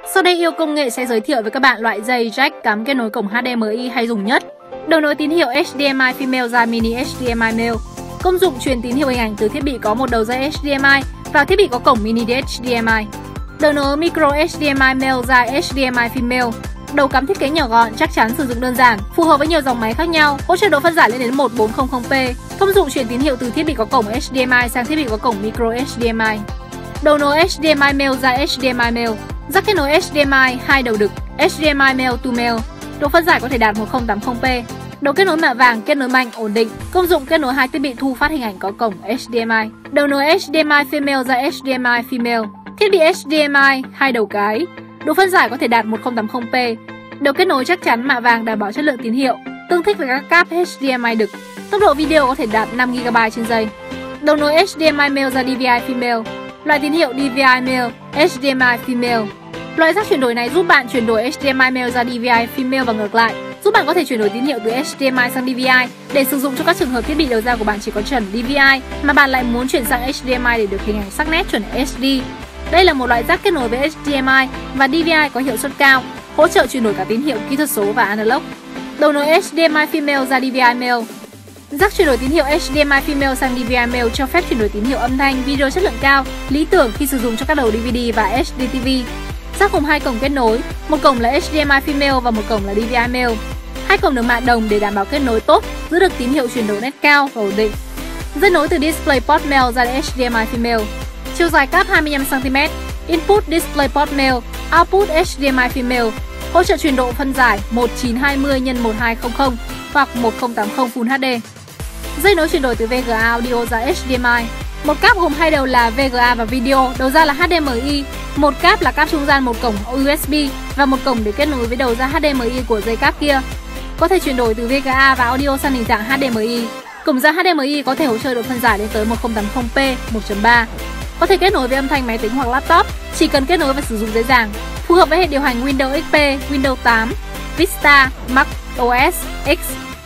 Sau đây Yêu Công nghệ sẽ giới thiệu với các bạn loại dây jack cắm kết nối cổng HDMI hay dùng nhất. Đầu nối tín hiệu HDMI female ra mini HDMI male. Công dụng truyền tín hiệu hình ảnh từ thiết bị có một đầu dây HDMI vào thiết bị có cổng mini HDMI. Đầu nối micro HDMI male ra HDMI female. Đầu cắm thiết kế nhỏ gọn, chắc chắn, sử dụng đơn giản, phù hợp với nhiều dòng máy khác nhau, hỗ trợ độ phân giải lên đến 1400p. Công dụng truyền tín hiệu từ thiết bị có cổng HDMI sang thiết bị có cổng micro HDMI. Đầu nối HDMI male ra HDMI male. Jack kết nối HDMI 2 đầu đực, HDMI male to male. Độ phân giải có thể đạt 1080p. Đầu kết nối mạ vàng, kết nối mạnh, ổn định. Công dụng kết nối hai thiết bị thu phát hình ảnh có cổng HDMI. Đầu nối HDMI female ra HDMI female. Thiết bị HDMI 2 đầu cái. Độ phân giải có thể đạt 1080p. Đầu kết nối chắc chắn, mạ vàng, đảm bảo chất lượng tín hiệu, tương thích với các cáp HDMI đực. Tốc độ video có thể đạt 5GB trên giây. Đầu nối HDMI male ra DVI female. Loại tín hiệu DVI male, HDMI female. Loại jack chuyển đổi này giúp bạn chuyển đổi HDMI male ra DVI female và ngược lại, giúp bạn có thể chuyển đổi tín hiệu từ HDMI sang DVI để sử dụng cho các trường hợp thiết bị đầu ra của bạn chỉ có chuẩn DVI mà bạn lại muốn chuyển sang HDMI để được hình ảnh sắc nét chuẩn HD. Đây là một loại jack kết nối với HDMI và DVI có hiệu suất cao, hỗ trợ chuyển đổi cả tín hiệu kỹ thuật số và analog. Đầu nối HDMI female ra DVI male. Jack chuyển đổi tín hiệu HDMI female sang DVI male cho phép chuyển đổi tín hiệu âm thanh, video chất lượng cao, lý tưởng khi sử dụng cho các đầu DVD và HD TV. Jack gồm hai cổng kết nối, một cổng là HDMI female và một cổng là DVI male. Hai cổng được mạ đồng để đảm bảo kết nối tốt, giữ được tín hiệu chuyển đổi nét cao và ổn định. Dây nối từ DisplayPort male ra HDMI female. Chiều dài cáp 25cm. Input DisplayPort male, output HDMI female. Hỗ trợ chuyển độ phân giải 1920 x 1200 hoặc 1080 Full HD. Dây nối chuyển đổi từ VGA audio ra HDMI. Một cáp gồm hai đầu là VGA và video, đầu ra là HDMI. Một cáp là cáp trung gian, một cổng USB và một cổng để kết nối với đầu ra HDMI của dây cáp kia. Có thể chuyển đổi từ VGA và audio sang hình dạng HDMI. Cổng ra HDMI có thể hỗ trợ độ phân giải lên tới 1080p 1.3. Có thể kết nối với âm thanh máy tính hoặc laptop, chỉ cần kết nối và sử dụng dễ dàng. Phù hợp với hệ điều hành Windows XP, Windows 8, Vista, Mac OS X.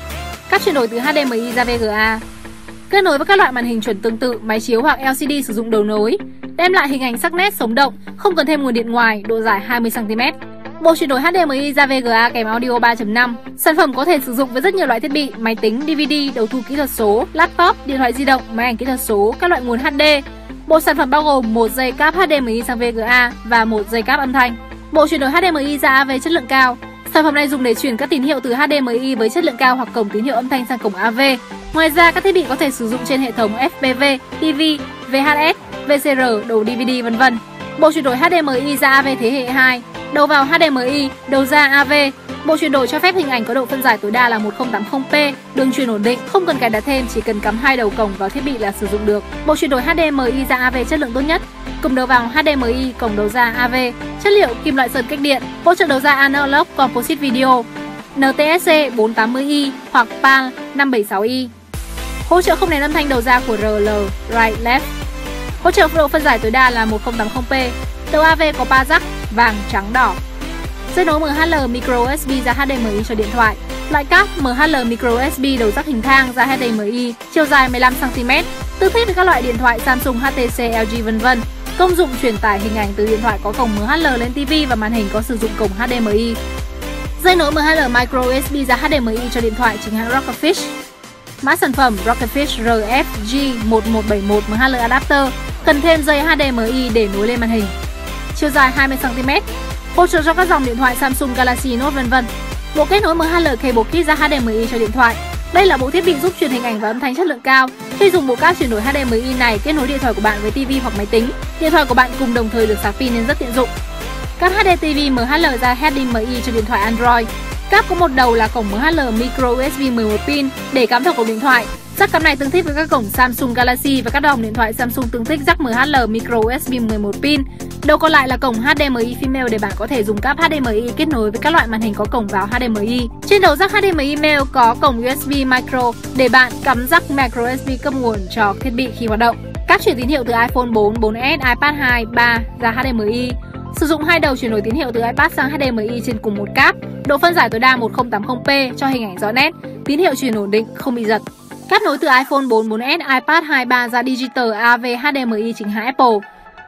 Cáp chuyển đổi từ HDMI ra VGA. Kết nối với các loại màn hình chuẩn tương tự, máy chiếu hoặc LCD sử dụng đầu nối, đem lại hình ảnh sắc nét sống động, không cần thêm nguồn điện ngoài, độ dài 20cm. Bộ chuyển đổi HDMI ra VGA kèm audio 3.5. Sản phẩm có thể sử dụng với rất nhiều loại thiết bị, máy tính, DVD, đầu thu kỹ thuật số, laptop, điện thoại di động, máy ảnh kỹ thuật số, các loại nguồn HD. Bộ sản phẩm bao gồm một dây cáp HDMI sang VGA và một dây cáp âm thanh. Bộ chuyển đổi HDMI ra AV chất lượng cao. Sản phẩm này dùng để chuyển các tín hiệu từ HDMI với chất lượng cao hoặc cổng tín hiệu âm thanh sang cổng AV. Ngoài ra, các thiết bị có thể sử dụng trên hệ thống FPV, TV, VHS, VCR, đầu DVD v.v. Bộ chuyển đổi HDMI ra AV thế hệ 2. Đầu vào HDMI, đầu ra AV. Bộ chuyển đổi cho phép hình ảnh có độ phân giải tối đa là 1080p, đường truyền ổn định, không cần cài đặt thêm, chỉ cần cắm hai đầu cổng vào thiết bị là sử dụng được. Bộ chuyển đổi HDMI ra AV chất lượng tốt nhất. Cổng đầu vào HDMI, cổng đầu ra AV, chất liệu kim loại sơn cách điện, hỗ trợ đầu ra Analog Composite Video, NTSC 480i hoặc PAL 576i. Hỗ trợ không nén âm thanh đầu ra của RL Right Left. Hỗ trợ độ phân giải tối đa là 1080p. Đầu AV có 3 jack vàng, trắng, đỏ. Dây nối MHL micro USB ra HDMI cho điện thoại. Loại cáp MHL micro USB đầu jack hình thang ra HDMI, chiều dài 15cm, tương thích với các loại điện thoại Samsung, HTC, LG v.v. Công dụng truyền tải hình ảnh từ điện thoại có cổng MHL lên TV và màn hình có sử dụng cổng HDMI. Dây nối MHL micro USB ra HDMI cho điện thoại chính hãng Rockerfish. Mã sản phẩm Rockerfish RFG1171 MHL adapter, cần thêm dây HDMI để nối lên màn hình. Chiều dài 20cm, hỗ trợ cho các dòng điện thoại Samsung Galaxy Note v.v. Bộ kết nối MHL cable kit ra HDMI cho điện thoại. Đây là bộ thiết bị giúp truyền hình ảnh và âm thanh chất lượng cao. Khi dùng bộ cáp chuyển đổi HDMI này kết nối điện thoại của bạn với TV hoặc máy tính, điện thoại của bạn cùng đồng thời được sạc pin nên rất tiện dụng. Cáp HDTV MHL ra HDMI cho điện thoại Android. Cáp có một đầu là cổng MHL micro USB 11 pin để cắm vào cổng điện thoại. Jack cắm này tương thích với các cổng Samsung Galaxy và các dòng điện thoại Samsung tương thích jack MHL micro USB 11 pin. Đầu còn lại là cổng HDMI female để bạn có thể dùng cáp HDMI kết nối với các loại màn hình có cổng vào HDMI. Trên đầu jack HDMI male có cổng USB micro để bạn cắm jack micro USB cấp nguồn cho thiết bị khi hoạt động. Cáp chuyển tín hiệu từ iPhone 4, 4S, iPad 2, 3 ra HDMI. Sử dụng hai đầu chuyển đổi tín hiệu từ iPad sang HDMI trên cùng một cáp. Độ phân giải tối đa 1080p cho hình ảnh rõ nét, tín hiệu truyền ổn định, không bị giật. Cáp nối từ iPhone 4, 4S, iPad 2, 3 ra Digital AV HDMI chính hãng Apple.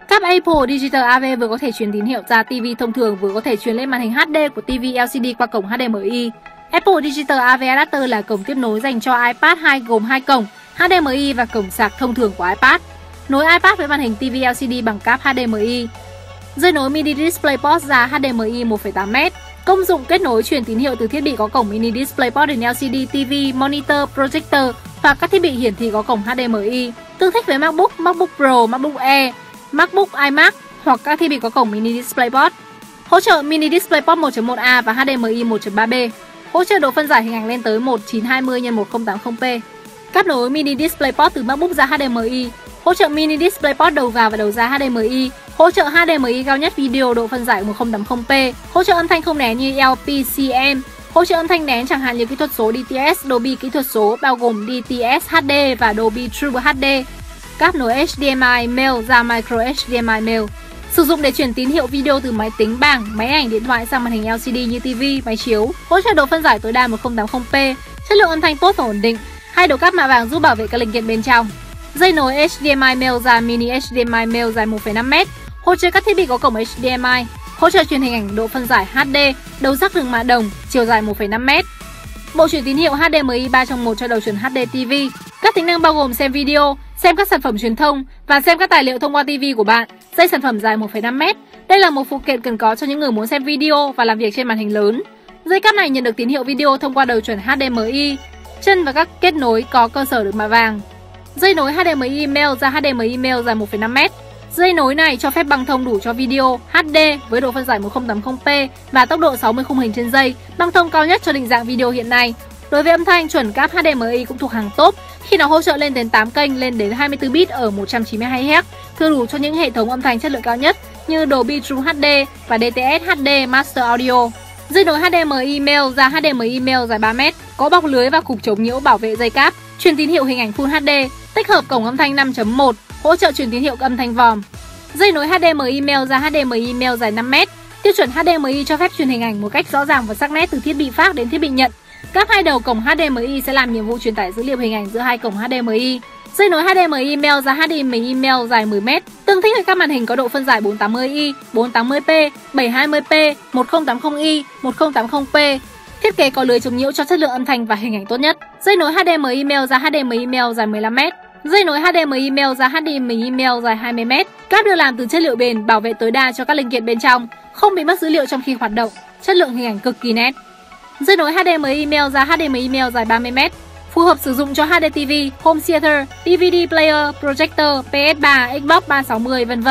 Cáp Apple Digital AV vừa có thể truyền tín hiệu ra TV thông thường, vừa có thể truyền lên màn hình HD của TV LCD qua cổng HDMI. Apple Digital AV Adapter là cổng tiếp nối dành cho iPad 2 gồm 2 cổng HDMI và cổng sạc thông thường của iPad. Nối iPad với màn hình TV LCD bằng cáp HDMI. Dây nối mini DisplayPort ra HDMI 1,8m. Công dụng kết nối truyền tín hiệu từ thiết bị có cổng mini DisplayPort đến LCD, TV, monitor, projector và các thiết bị hiển thị có cổng HDMI. Tương thích với MacBook, MacBook Pro, MacBook Air, MacBook iMac hoặc các thiết bị có cổng mini DisplayPort. Hỗ trợ mini DisplayPort 1.1a và HDMI 1.3b. Hỗ trợ độ phân giải hình ảnh lên tới 1920 x 1080p. Cáp nối mini DisplayPort từ MacBook ra HDMI. Hỗ trợ mini DisplayPort đầu vào và đầu ra HDMI. Hỗ trợ HDMI cao nhất video độ phân giải 1080p. Hỗ trợ âm thanh không nén như LPCM. Hỗ trợ âm thanh nén chẳng hạn như kỹ thuật số DTS, Dolby kỹ thuật số bao gồm DTS HD và Dolby True HD. Cáp nối HDMI male ra micro HDMI male. Sử dụng để truyền tín hiệu video từ máy tính bảng, máy ảnh, điện thoại sang màn hình LCD như TV, máy chiếu. Hỗ trợ độ phân giải tối đa 1080p, chất lượng âm thanh tốt và ổn định. Hai đầu cáp mạ vàng giúp bảo vệ các linh kiện bên trong. Dây nối HDMI male ra mini HDMI male dài 1,5m. Hỗ trợ các thiết bị có cổng HDMI. Hỗ trợ truyền hình ảnh độ phân giải HD, đầu rắc đường mạ đồng, chiều dài 1,5m. Bộ truyền tín hiệu HDMI 3 trong 1 cho đầu chuẩn HD TV. Các tính năng bao gồm xem video, xem các sản phẩm truyền thông và xem các tài liệu thông qua TV của bạn. Dây sản phẩm dài 1,5m. Đây là một phụ kiện cần có cho những người muốn xem video và làm việc trên màn hình lớn. Dây cáp này nhận được tín hiệu video thông qua đầu chuẩn HDMI. Chân và các kết nối có cơ sở được mạ vàng. Dây nối HDMI male ra HDMI male dài 1,5m. Dây nối này cho phép băng thông đủ cho video HD với độ phân giải 1080p và tốc độ 60 khung hình trên giây, băng thông cao nhất cho định dạng video hiện nay. Đối với âm thanh, chuẩn cáp HDMI cũng thuộc hàng top khi nó hỗ trợ lên đến 8 kênh lên đến 24 bit ở 192Hz, thừa đủ cho những hệ thống âm thanh chất lượng cao nhất như Dolby True HD và DTS HD Master Audio. Dây nối HDMI male ra HDMI male dài 3m, có bọc lưới và cục chống nhiễu bảo vệ dây cáp, truyền tín hiệu hình ảnh Full HD, tích hợp cổng âm thanh 5.1, hỗ trợ truyền tín hiệu âm thanh vòm. Dây nối HDMI male ra HDMI male dài 5m. Tiêu chuẩn HDMI cho phép truyền hình ảnh một cách rõ ràng và sắc nét từ thiết bị phát đến thiết bị nhận. Các hai đầu cổng HDMI sẽ làm nhiệm vụ truyền tải dữ liệu hình ảnh giữa hai cổng HDMI. Dây nối HDMI male ra HDMI male dài 10m, tương thích với các màn hình có độ phân giải 480i, 480p, 720p, 1080i, 1080p. Thiết kế có lưới chống nhiễu cho chất lượng âm thanh và hình ảnh tốt nhất. Dây nối HDMI male ra HDMI male dài 15m. Dây nối HDMI male ra HDMI male dài 20m. Cáp được làm từ chất liệu bền, bảo vệ tối đa cho các linh kiện bên trong, không bị mất dữ liệu trong khi hoạt động. Chất lượng hình ảnh cực kỳ nét. Dây nối HDMI male ra HDMI male dài 30m. Phù hợp sử dụng cho HD TV, Home Theater, DVD Player, Projector, PS3, Xbox 360, v.v.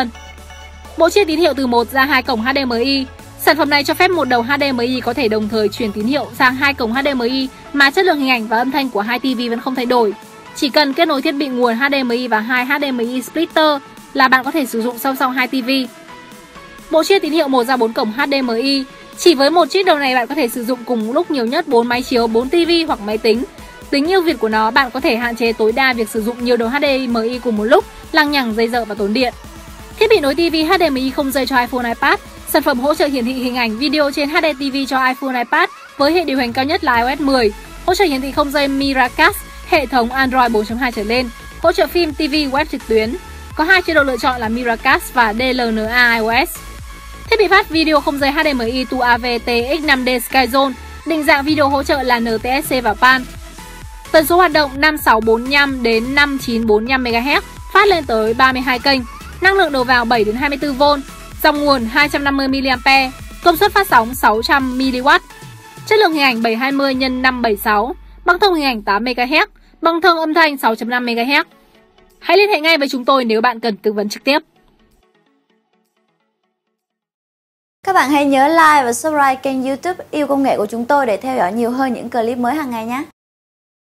Bộ chia tín hiệu từ 1 ra 2 cổng HDMI. Sản phẩm này cho phép một đầu HDMI có thể đồng thời truyền tín hiệu sang 2 cổng HDMI mà chất lượng hình ảnh và âm thanh của hai TV vẫn không thay đổi. Chỉ cần kết nối thiết bị nguồn HDMI và 2 HDMI splitter là bạn có thể sử dụng song song hai TV. Bộ chia tín hiệu 1 ra 4 cổng HDMI. Chỉ với một chiếc đầu này bạn có thể sử dụng cùng lúc nhiều nhất 4 máy chiếu, 4 TV hoặc máy tính. Tính ưu việt của nó, bạn có thể hạn chế tối đa việc sử dụng nhiều đầu HDMI cùng một lúc, lằng nhằng, dây dợ và tốn điện. Thiết bị nối TV HDMI không dây cho iPhone, iPad. Sản phẩm hỗ trợ hiển thị hình ảnh video trên HD TV cho iPhone, iPad với hệ điều hành cao nhất là iOS 10. Hỗ trợ hiển thị không dây Miracast, hệ thống Android 4.2 trở lên. Hỗ trợ phim TV web trực tuyến. Có hai chế độ lựa chọn là Miracast và DLNA iOS. Thiết bị phát video không dây HDMI to AV TX 5D SkyZone. Định dạng video hỗ trợ là NTSC và PAN. Tần số hoạt động 5645 đến 5945 MHz, phát lên tới 32 kênh. Năng lượng đầu vào 7 đến 24V. Dòng nguồn 250 mAh. Công suất phát sóng 600 mW. Chất lượng hình ảnh 720 x 576. Băng thông hình ảnh 8 MHz. Băng thông âm thanh 6.5 MHz. Hãy liên hệ ngay với chúng tôi nếu bạn cần tư vấn trực tiếp. Các bạn hãy nhớ like và subscribe kênh YouTube Yêu Công nghệ của chúng tôi để theo dõi nhiều hơn những clip mới hàng ngày nhé.